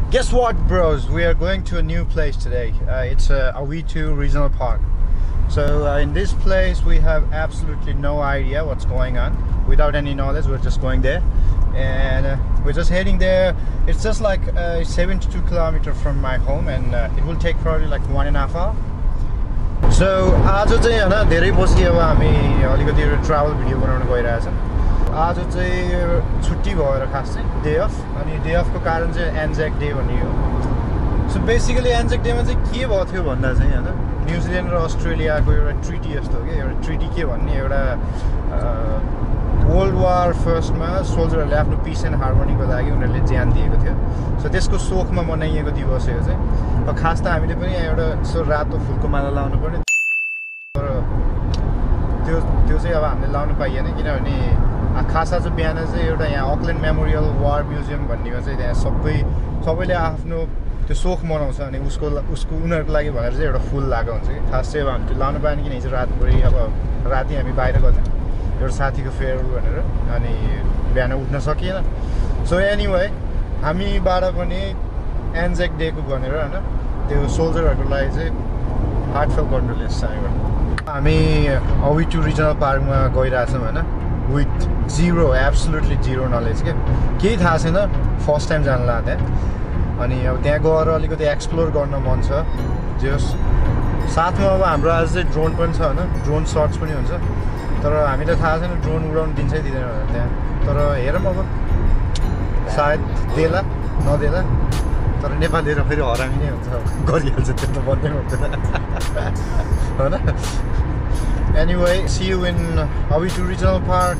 Guess what, bros? We are going to a new place today. It's Awhitu Regional Park. So in this place we have absolutely no idea what's going on. Without any knowledge, we're just going there. And we're just heading there. It's just like 72 kilometers from my home, and it will take probably like 1.5 hours. So आज चाहिँ हैन धेरै पछि अब हामी अलिकति travel video बनाउन गइरहेछ। आज चाहिँ छुट्टी भएर खास चाहिँ डे अफ, अनि डे अफ को कारण चाहिँ एन्जेक डे भन्ने हो। सो बेसिकली एन्जेक डे मा चाहिँ के भयो थियो भन्दा चाहिँ हैन न्युजिल्यान्ड र अस्ट्रेलियाको एउटा ट्रिटी जस्तो हो के। एउटा ट्रिटी के भन्ने एउटा वर्ल्ड वार फर्स्टमा सोल्जरहरूले आफ्नो पिस एन्ड हार्मोनीको लागि उनीहरूले ज्यान दिएको थियो। सो त्यसको शोकमा मनाइएको दिवस हो चाहिँ। अब खास त हामीले पनि यहाँ एउटा यसो रातो फुलको माला लाउनु पर्ने, तर त्यो चाहिँ अब हामीले लाउनु पाइएन किनभने खास आज बिहान चाहिँ एउटा यहाँ अकल्यान्ड मेमोरियल वार म्युजियम भन्नेमा चाहिँ त्यहाँ सबैले आफ्नो त्यो शोक मनाउँछ, अनि उसको उनीहरूको लागि भनेर चाहिँ एउटा फुल लगाएको हुन्छ कि। खास चाहिँ अब हामी त्यो लाउनु पाएन किन हिजो रातभरि अब राति हामी बाहिर गयौँ एउटा साथीको फेयरवेल भनेर, अनि बिहान उठ्न सकिएन। सो एनिवे हामीबाट पनि एन्जेक डेको भनेर हैन त्यो सोल्जरहरूको लागि चाहिँ हार्टफेल कन्डोलेन्स हामीबाट। हामी अविटु रिजनल पार्कमा गइरहेछौँ हैन विथ एब्सोल्युटली जिरो नलेज के। केही थाहा छैन, फर्स्ट टाइम जानु लाग्यो त्यहाँ। अनि अब त्यहाँ गएर अलिकति एक्सप्लोर गर्न मन छ। जस साथमा अब हाम्रो आज चाहिँ ड्रोन पनि छ हैन, ड्रोन सर्ट्स पनि हुन्छ। तर हामीलाई थाहा छैन ड्रोन उडाउनु दिन्छ कि दिँदैन भनेर त्यहाँ। तर हेरौँ अब सायद देला नदेला, तर नेपालीहरू फेरि हरामी नै हुन्छ, गरिहाल्छ त्यो त भन्दै हुँदैन होइन। Anyway see you in Awhitu regional park.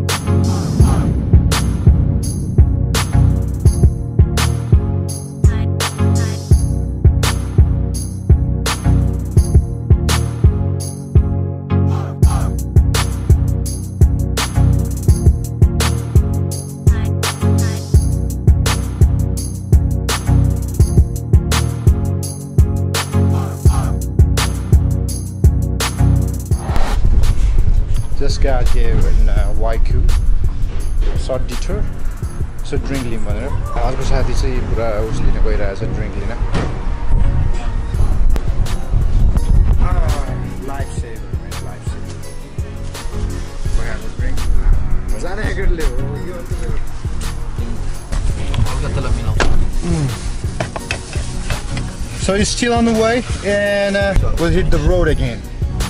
Just got here in Awhitu, short detour. So drink लिम भनेर अर्को साथी चाहिँ पुरा उस लिन गइरहेछ ड्रिङ्क लिन। Life saver man, life saver. भइहाल्छ ड्रिङ्क मजा नै एकले हो यो त मेरो कलकत्तालाई मिलाउँछ। So it's still on the way and we'll hit the road again.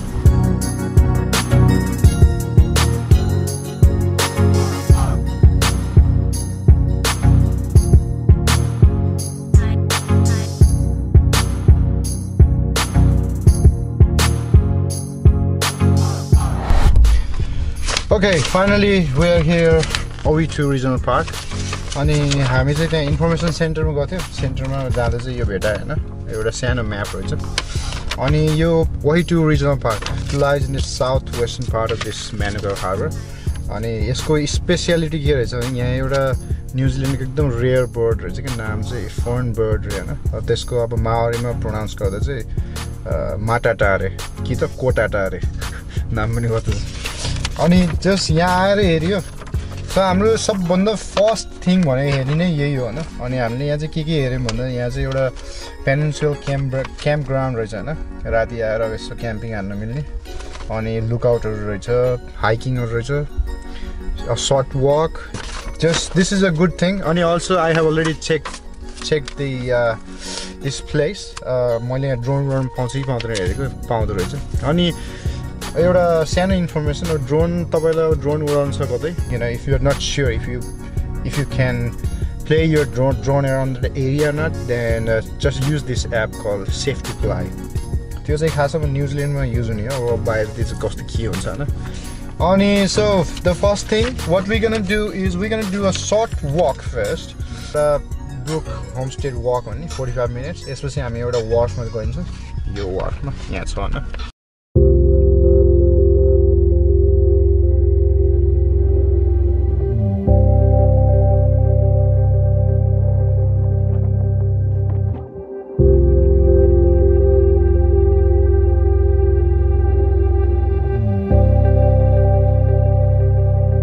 Okay, finally we are here Awhitu Regional Park. अनि हामी चाहिँ त्यहाँ इन्फर्मेसन सेन्टरमा गएको थियौँ। सेन्टरमा जाँदा चाहिँ यो भेटायो हैन, एउटा सानो म्याप रहेछ। अनि यो Awhitu Regional Park lies in the southwestern part of this manukau harbour. अनि यसको स्पेशलिटी के रहेछ भने यहाँ एउटा न्युजिल्यान्डको एकदम रेयर बर्ड रहेछ कि, नाम चाहिँ फर्नबर्ड रे हैन। त्यसको अब माओरीमा प्रोनाउन्स गर्दा चाहिँ matata रे कि त kotata रे नाम पनि गर्छ। अनि जस्ट यहाँ आएर हेरियो। सो हाम्रो सबभन्दा फर्स्ट थिङ भने हेर्ने नै यही हो हैन। अनि हामीले यहाँ चाहिँ के हेऱ्यौँ भन्दा यहाँ चाहिँ एउटा पेनिन्सुल क्याम्प ग्राउन्ड रहेछ हैन, राति आएर यसो क्याम्पिङ हान्न मिल्ने। अनि लुकआउटहरू रहेछ, हाइकिङहरू रहेछ, a short walk. Just this is a good thing. अनि also I have already check this place. मैले यहाँ ड्रोन पाउँछ कि पाउँदैन हेरेको, पाउँदो रहेछ। अनि एउटा सानो इन्फर्मेसन, ड्रोन तपाईँलाई ड्रोन उडाउनु छ कतै, you know, if you are not sure if you can play your drone around the area or not, then just use this app called Safety Fly. त्यो चाहिँ खास अब न्युजिल्यान्डमा युज हुने हो, अब बाहिर त्यो चाहिँ कस्तो के हुन्छ हैन। अनि so the first thing what we're gonna do is we're gonna do a short walk first. Brook Homestead walk भन्ने 45 minutes। यसपछि हामी एउटा वार्फमा गइन्छौँ। यो वार्फमा यहाँ छ हैन।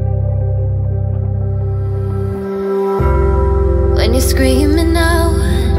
When you're screaming out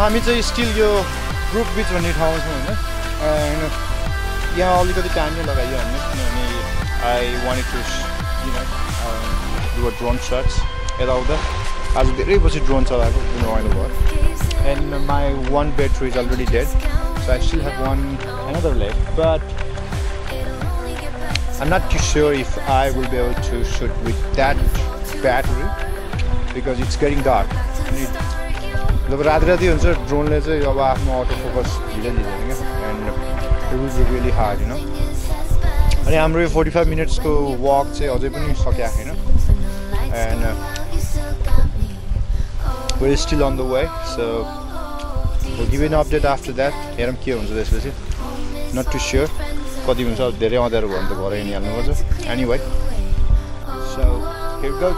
हामी चाहिँ स्टिल यो ग्रुप बीच भन्ने ठाउँमा छौँ हैन यहाँ अलिकति टाइम नै लगाइयो हामीले किनभने I wanted to do a drone shots यताउता आज धेरै पछि ड्रोन चलाएको रमाइलो भयो and my one battery is already dead so I still have one another left but I'm not too sure if I will be able to shoot with that battery because it's getting dark. जब राति हुन्छ ड्रोनले चाहिँ अब आफ्नो auto focus दिँदैन क्या and it will be really hard you know अनि हाम्रो यो 45 मिनट्सको वक चाहिँ अझै पनि सकिएको छैन and we are still on the way so will give an update after that हेरौँ के हुन्छ त्यसपछि नट टु स्योर कति हुन्छ धेरै अँध्यारो भयो भने त घर हिँडिहाल्नुपर्छ एनीवे सो हियर गोज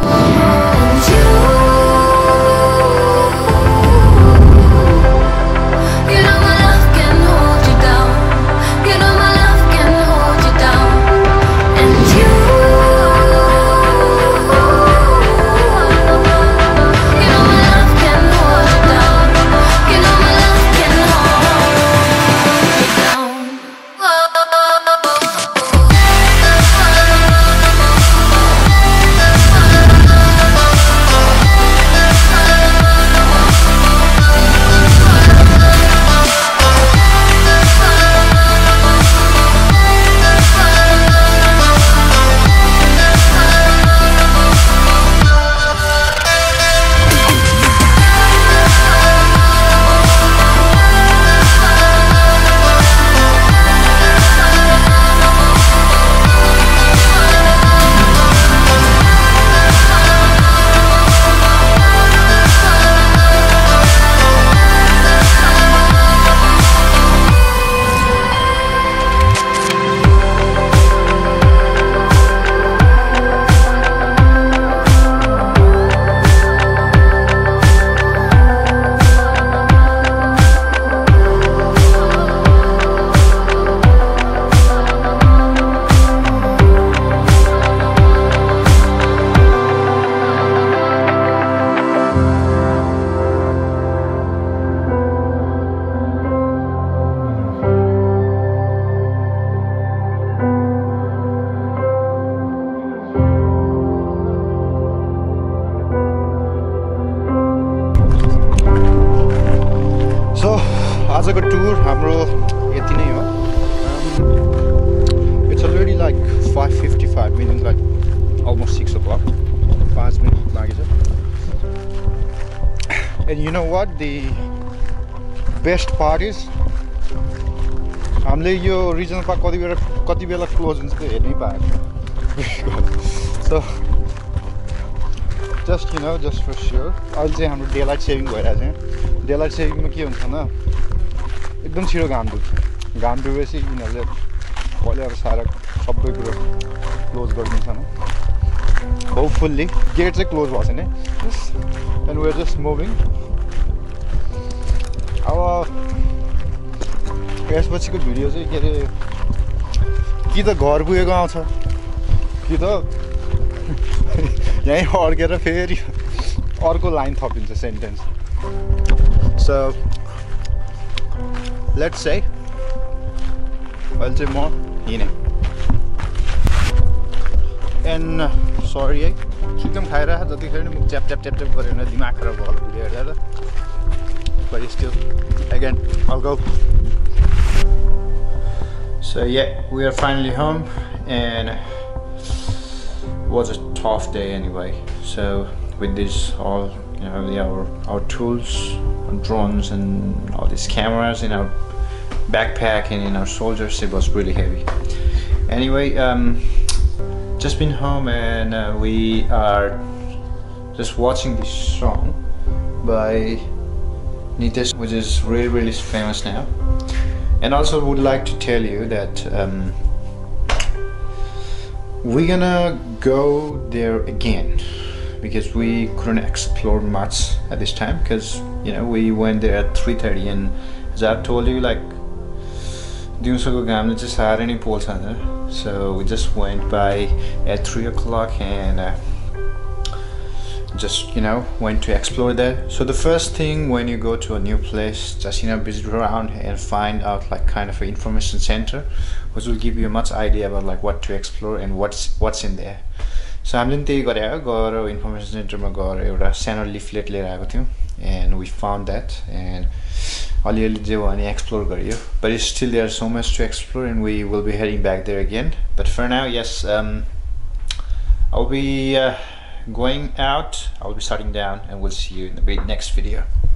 आजको टुर हाम्रो यति नै हो it's already like 5:55 minute like almost 6 o'clock 5 minute लागेछ and you know what the best part is हामीले यो रिजनल पार्क कति बेला क्लोज हुन्छ त्यो हेर्नै पाएन so just you know just for sure अहिले चाहिँ हाम्रो डे लाइट सेभिङ भइरहेको छ डे लाइट सेभिङमा के हुन्छ भन्दा एकदम छिटो घाम डुबेपछि यिनीहरूले पहिला सारा सबै कुरो क्लोज गरिदिन्छ न होपफुल्ली गेट चाहिँ क्लोज भएको छैन and we are just moving अब यसपछिको भिडियो चाहिँ के अरे कि त घर पुगेको आउँछ कि त यहीँ अड्केर फेरि अर्को लाइन थपिन्छ सेन्टेन्स सो लेट्स से अहिले चाहिँ म हिँडेँ एन्ड सरी है चिकन खाएर जतिखेर नि मुख च्याप च्याप च्याप च्याप गरेर दिमाग खराब भयो भिडियो हेरेर but still again I'll go so yeah we are finally home and it was a tough day anyway so with this all you know our tools and drones and all these cameras in our backpack and in our soldiers it was really heavy anyway just been home and we are just watching this song by Nitish, which is really famous now, and also would like to tell you that we're gonna go there again because we couldn't explore much at this time because you know we went there at 3:30 and as I've told you like diusako gamle chai sarai nai polcha हैन so we just went by at 3 o'clock and just went to explore there. So the first thing when you go to a new place, just visit around and find out like kind of an information center, which will give you a much idea about like what to explore and what's in there. So हामीले पनि त्यही गरे गएर information सेन्टरमा गएर एउटा सानो leaflet लिएर आएको थियौँ, and we found that and अलिअलि जे भयो भने एक्सप्लोर गरियो. But still there is so much to explore and we will be heading back there again. But for now, yes, I'll be going out, I'll be shutting down, and we'll see you in the next video.